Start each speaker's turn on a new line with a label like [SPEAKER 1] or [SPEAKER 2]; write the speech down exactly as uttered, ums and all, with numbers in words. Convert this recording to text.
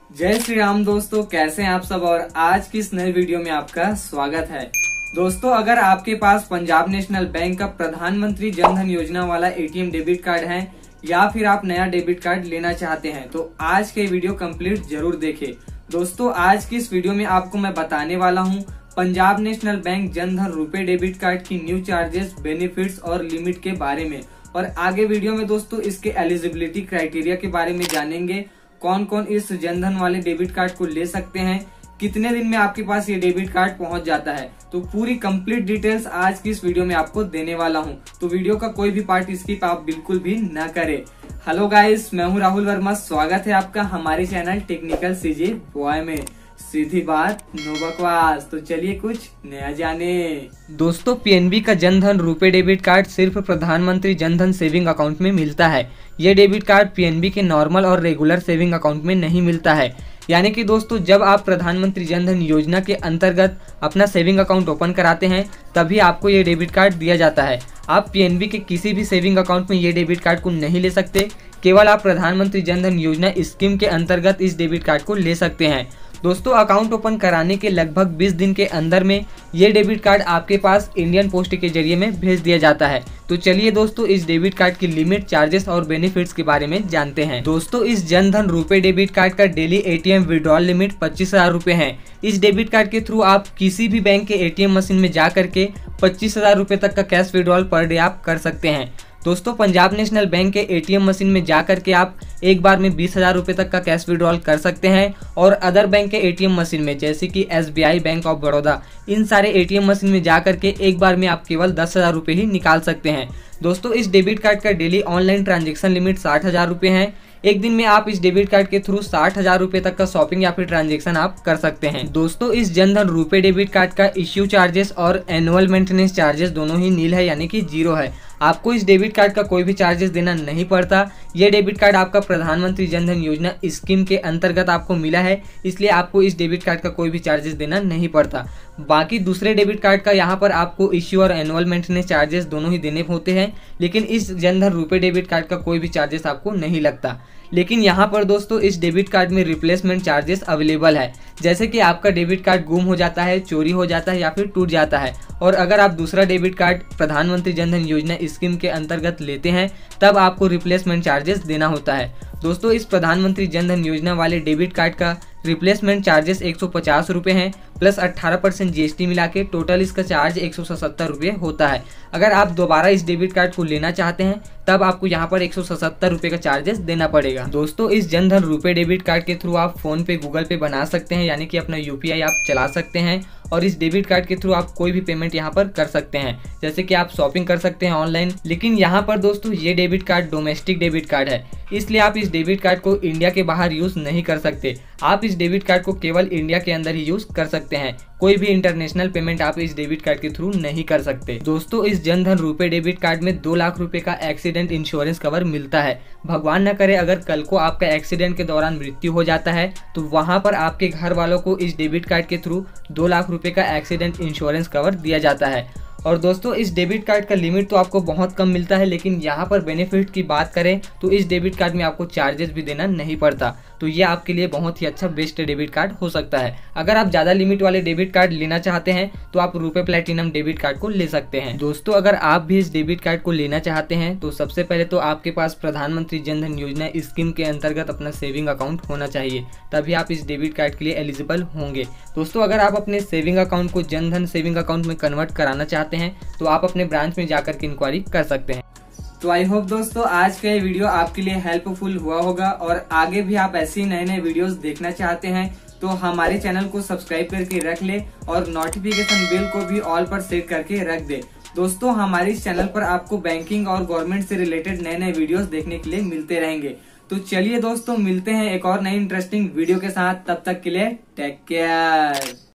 [SPEAKER 1] जय श्री राम दोस्तों, कैसे हैं आप सब। और आज की इस नए वीडियो में आपका स्वागत है। दोस्तों, अगर आपके पास पंजाब नेशनल बैंक का प्रधानमंत्री जन धन योजना वाला एटीएम डेबिट कार्ड है या फिर आप नया डेबिट कार्ड लेना चाहते हैं तो आज के वीडियो कंप्लीट जरूर देखें। दोस्तों, आज की इस वीडियो में आपको मैं बताने वाला हूं Punjab national bank Jan Dhan RuPay debit card की न्यू चार्जेस, बेनिफिट्स और लिमिट के बारे में। और आगे वीडियो में दोस्तों इसके एलिजिबिलिटी क्राइटेरिया के बारे में जानेंगे। कौन कौन इस जनधन वाले डेबिट कार्ड को ले सकते हैं, कितने दिन में आपके पास ये डेबिट कार्ड पहुंच जाता है, तो पूरी कंप्लीट डिटेल्स आज की इस वीडियो में आपको देने वाला हूं। तो वीडियो का कोई भी पार्ट स्किप आप बिल्कुल भी न करें। हेलो गाइस, मैं हूं राहुल वर्मा। स्वागत है आपका हमारे चैनल टेक्निकल सीजे बॉय में। सीधी बात, नो बकवास। तो चलिए कुछ नया जाने। दोस्तों, पीएनबी का जनधन रुपए डेबिट कार्ड सिर्फ प्रधानमंत्री जनधन सेविंग अकाउंट में मिलता है। ये डेबिट कार्ड पीएनबी के नॉर्मल और रेगुलर सेविंग अकाउंट में नहीं मिलता है। यानी कि दोस्तों, जब आप प्रधानमंत्री जनधन योजना के अंतर्गत अपना सेविंग अकाउंट ओपन कराते हैं तभी आपको ये डेबिट कार्ड दिया जाता है। आप पीएनबी के किसी भी सेविंग अकाउंट में ये डेबिट कार्ड को नहीं ले सकते। केवल आप प्रधानमंत्री जनधन योजना स्कीम के अंतर्गत इस डेबिट कार्ड को ले सकते हैं। दोस्तों, अकाउंट ओपन कराने के लगभग बीस दिन के अंदर में ये डेबिट कार्ड आपके पास इंडियन पोस्ट के जरिए में भेज दिया जाता है। तो चलिए दोस्तों, इस डेबिट कार्ड की लिमिट, चार्जेस और बेनिफिट्स के बारे में जानते हैं। दोस्तों, इस जनधन रुपए डेबिट कार्ड का डेली एटीएम विड्रॉल लिमिट पच्चीस हजार रूपए है। इस डेबिट कार्ड के थ्रू आप किसी भी बैंक के एटीएम मशीन में जा करके पच्चीस हजार रूपए तक का कैश विड्रॉल पर डे आप कर सकते हैं। दोस्तों, पंजाब नेशनल बैंक के एटीएम मशीन में जा करके आप एक बार में बीस हजार रूपए तक का कैश विड्रॉल कर सकते हैं। और अदर बैंक के एटीएम मशीन में जैसे कि एसबीआई, बैंक ऑफ बड़ौदा, इन सारे एटीएम मशीन में जा करके एक बार में आप केवल दस हजार रूपए ही निकाल सकते हैं। दोस्तों, इस डेबिट कार्ड का डेली ऑनलाइन ट्रांजेक्शन लिमिट साठ हजार रूपए है। एक दिन में आप इस डेबिट कार्ड के थ्रू साठ हजार रूपए तक का शॉपिंग या फिर ट्रांजैक्शन आप कर सकते हैं। दोस्तों, इस जनधन रुपए डेबिट कार्ड का इश्यू चार्जेस और एनुअल मेंटेनेंस चार्जेस दोनों ही नील है, यानी कि जीरो है। आपको इस डेबिट कार्ड का कोई भी चार्जेस देना नहीं पड़ता। यह डेबिट कार्ड आपका प्रधानमंत्री जनधन योजना स्कीम के अंतर्गत आपको मिला है, इसलिए आपको इस डेबिट कार्ड का कोई भी चार्जेस देना नहीं पड़ता। बाकी दूसरे डेबिट कार्ड का यहाँ पर आपको इश्यू और एनुअल मेंटेनेंस चार्जेस दोनों ही देने होते हैं, लेकिन इस जनधन रुपए डेबिट कार्ड का कोई भी चार्जेस आपको नहीं लगता। लेकिन यहाँ पर दोस्तों, इस डेबिट कार्ड में रिप्लेसमेंट चार्जेस अवेलेबल है। जैसे कि आपका डेबिट कार्ड गुम हो जाता है, चोरी हो जाता है या फिर टूट जाता है, और अगर आप दूसरा डेबिट कार्ड प्रधानमंत्री जनधन योजना स्कीम के अंतर्गत लेते हैं तब आपको रिप्लेसमेंट चार्जेस देना होता है। दोस्तों, इस प्रधानमंत्री जनधन योजना वाले डेबिट कार्ड का रिप्लेसमेंट चार्जेस एक सौ पचास रुपए हैं, प्लस अठारह परसेंट जीएसटी मिला के टोटल इसका चार्ज एक सौ सत्तर रुपये होता है। अगर आप दोबारा इस डेबिट कार्ड को लेना चाहते हैं तब आपको यहाँ पर एक सौ सत्तर रुपये का चार्जेस देना पड़ेगा। दोस्तों, इस जनधन रुपए डेबिट कार्ड के थ्रू आप फोन पे, गूगल पे बना सकते हैं, यानी कि अपना यूपीआई आप चला सकते हैं। और इस डेबिट कार्ड के थ्रू आप कोई भी पेमेंट यहाँ पर कर सकते हैं, जैसे कि आप शॉपिंग कर सकते हैं ऑनलाइन। लेकिन यहाँ पर दोस्तों, ये debit card domestic debit card है, इसलिए आप इस डेबिट कार्ड को इंडिया के बाहर यूज नहीं कर सकते। आप इस डेबिट कार्ड को केवल इंडिया के अंदर ही यूज कर सकते हैं। कोई भी इंटरनेशनल पेमेंट आप इस डेबिट कार्ड के थ्रू नहीं कर सकते। दोस्तों, इस जनधन रुपए डेबिट कार्ड में दो लाख रुपए का एक्सीडेंट इंश्योरेंस कवर मिलता है। भगवान न करे अगर कल को आपका एक्सीडेंट के दौरान मृत्यु हो जाता है तो वहां पर आपके घर वालों को इस डेबिट कार्ड के थ्रू दो लाख रुपए का एक्सीडेंट इंश्योरेंस कवर दिया जाता है। और दोस्तों, इस डेबिट कार्ड का लिमिट तो आपको बहुत कम मिलता है, लेकिन यहाँ पर बेनिफिट की बात करें तो इस डेबिट कार्ड में आपको चार्जेस भी देना नहीं पड़ता। तो ये आपके लिए बहुत ही अच्छा बेस्ट डेबिट कार्ड हो सकता है। अगर आप ज्यादा लिमिट वाले डेबिट कार्ड लेना चाहते हैं तो आप रुपए प्लेटिनम डेबिट कार्ड को ले सकते हैं। दोस्तों, अगर आप भी इस डेबिट कार्ड को लेना चाहते हैं तो सबसे पहले तो आपके पास प्रधानमंत्री जनधन योजना स्कीम के अंतर्गत अपना सेविंग अकाउंट होना चाहिए, तभी आप इस डेबिट कार्ड के लिए एलिजिबल होंगे। दोस्तों, अगर आप अपने सेविंग अकाउंट को जनधन सेविंग अकाउंट में कन्वर्ट कराना चाहते हैं तो आप अपने ब्रांच में जाकर के इंक्वायरी कर सकते हैं। तो आई होप दोस्तों, आज का ये वीडियो आपके लिए हेल्पफुल हुआ होगा। और आगे भी आप ऐसे ही नए नए वीडियोस देखना चाहते हैं तो हमारे चैनल को सब्सक्राइब करके रख ले और नोटिफिकेशन बेल को भी ऑल पर सेट करके रख दे। दोस्तों, हमारे इस चैनल पर आपको बैंकिंग और गवर्नमेंट से रिलेटेड नए नए वीडियोस देखने के लिए मिलते रहेंगे। तो चलिए दोस्तों, मिलते हैं एक और नई इंटरेस्टिंग वीडियो के साथ। तब तक के लिए टेक केयर।